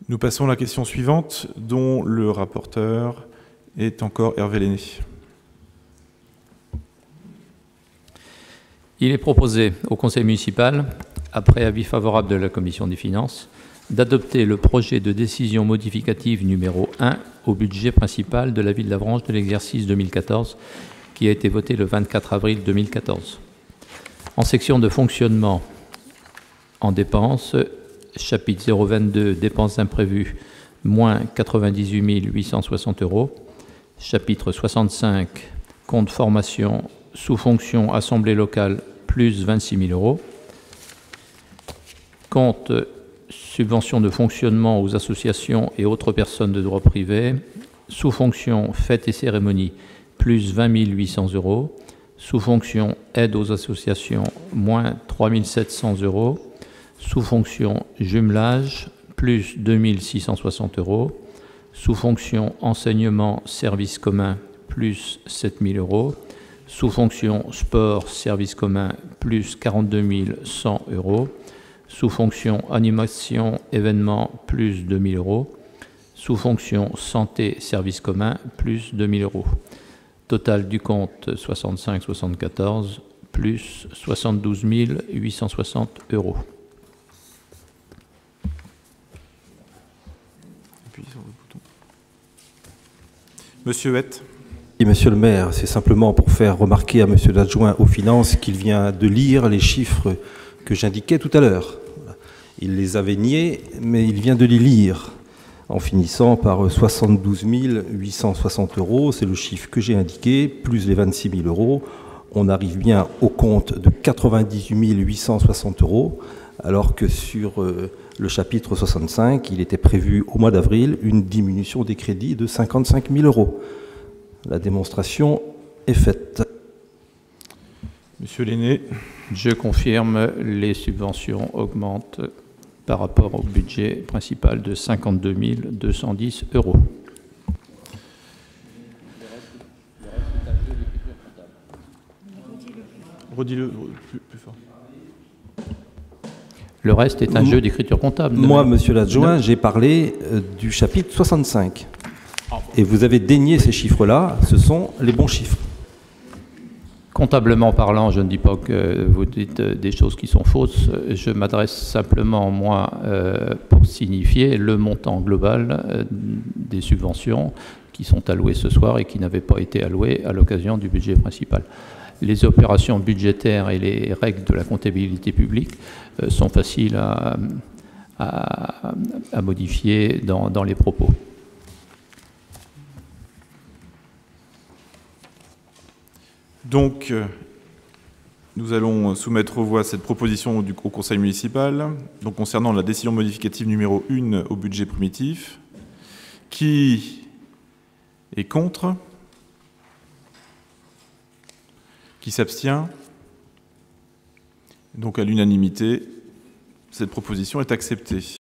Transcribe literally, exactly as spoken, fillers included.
Nous passons à la question suivante, dont le rapporteur est encore Hervé Lenné. Il est proposé au Conseil municipal, après avis favorable de la Commission des finances, d'adopter le projet de décision modificative numéro un au budget principal de la ville d'Avranches de l'exercice deux mille quatorze, qui a été voté le vingt-quatre avril deux mille quatorze. En section de fonctionnement, en dépenses, chapitre zéro vingt-deux, dépenses imprévues, moins quatre-vingt-dix-huit mille huit cent soixante euros. Chapitre soixante-cinq, compte formation, sous-fonction assemblée locale, plus vingt-six mille euros. Compte subvention de fonctionnement aux associations et autres personnes de droit privé, sous-fonction fêtes et cérémonies, plus vingt mille huit cents euros. Sous-fonction aide aux associations, moins trois mille sept cents euros. Sous-fonction jumelage, plus deux mille six cent soixante euros. Sous-fonction enseignement service commun, plus sept mille euros. Sous-fonction sport service commun, plus quarante-deux mille cent euros. Sous-fonction animation événement, plus deux mille euros. Sous-fonction santé service commun, plus deux mille euros. Total du compte soixante-cinq soixante-quatorze, plus soixante-douze mille huit cent soixante euros. Monsieur Huette. Et Monsieur le maire, c'est simplement pour faire remarquer à Monsieur l'adjoint aux finances qu'il vient de lire les chiffres que j'indiquais tout à l'heure. Il les avait niés, mais il vient de les lire en finissant par soixante-douze mille huit cent soixante euros. C'est le chiffre que j'ai indiqué, plus les vingt-six mille euros. On arrive bien au compte de quatre-vingt-dix-huit mille huit cent soixante euros, alors que sur euh, le chapitre soixante-cinq, il était prévu au mois d'avril une diminution des crédits de cinquante-cinq mille euros. La démonstration est faite. Monsieur Lenné. Je confirme, les subventions augmentent par rapport au budget principal de cinquante-deux mille deux cent dix euros. Redis-le plus, plus fort. Le reste est un jeu d'écriture comptable. Moi, monsieur l'adjoint, j'ai parlé euh, du chapitre soixante-cinq. Et vous avez dénié ces chiffres-là, ce sont les bons chiffres. Comptablement parlant, je ne dis pas que vous dites des choses qui sont fausses. Je m'adresse simplement, moi, euh, pour signifier le montant global euh, des subventions qui sont allouées ce soir et qui n'avaient pas été allouées à l'occasion du budget principal. Les opérations budgétaires et les règles de la comptabilité publique euh, sont faciles à, à, à modifier dans, dans les propos. Donc, nous allons soumettre aux voix cette proposition du, au Conseil municipal, donc concernant la décision modificative numéro un au budget primitif. Qui est contre? Qui s'abstient? Donc, à l'unanimité, cette proposition est acceptée.